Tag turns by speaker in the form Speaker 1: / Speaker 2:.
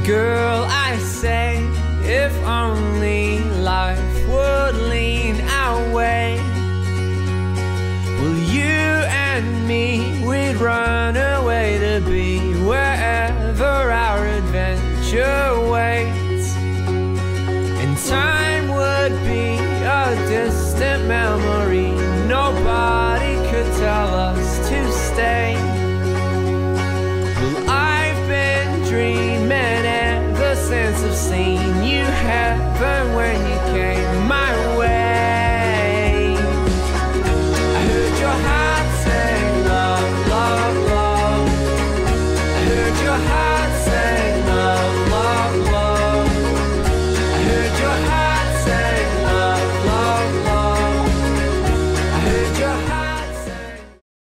Speaker 1: Girl, I say, if only life would lean our way. Well, you and me, we'd run away to be wherever our adventure waits. And time would be a distant memory. Nobody could tell us to stay.